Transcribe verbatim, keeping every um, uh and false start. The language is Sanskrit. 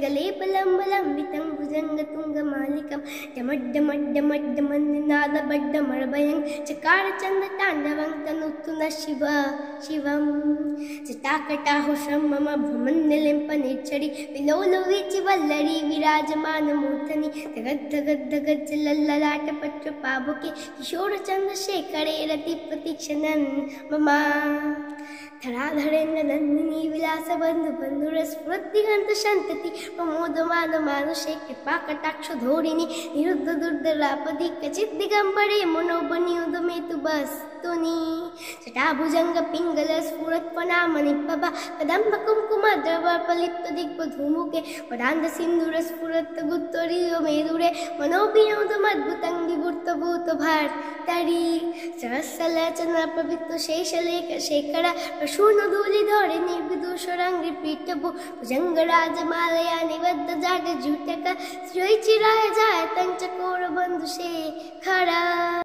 गलेपलम्बलम्बितं भुजङ्गतुङ्गमालिकं डमड्डमड्डमड्डमन्नादबड्डमर्भयं चकारचन्द्रताण्डवं तनोतु न शिव शिवं जटाकटाहुषं मम भ्रमन्निलिम्पनिर्झरि विलोलवीचिवल्लरी विराजमानमूर्धनि धगद्धगद्धगज्जलल्ललाटपत्रपावके किशोरचन्द्रशेखरे रतिप्रतीक्षणन् मम धराधरेन्द्रनन्दिनी विलासबन्धुबन्धुरस्फुरद्दिगन्तसन्तति प्रमोदमानमानुषे कृपाकटाक्षधोरिणि निरुद्धदुर्धरापदिक्कचिद्दिगम्बरे मनोबनियुधमेतु वस्तुनि जटाभुजङ्गपिङ्गलस्फुरत्फणामणिप्रभा कदम्बकुङ्कुमद्रवर्पलिप्तदिग्बधूमुखे वरान्दसिन्दूरस्फुरत्तगुत्तरीयो मेरुरे मनोविनोदमद्भुतं विभूतभूतभार्तरी सहस्रलोचनप्रवृत्तशेषलेखशेखरा प्रसूनधूलिधरे निर्विदूषरङ्गिपीठभू भुजङ्गराजमालया निबद्धजाटजूटका श्रीचिराय जायतं चकोरबन्धुशेखरा।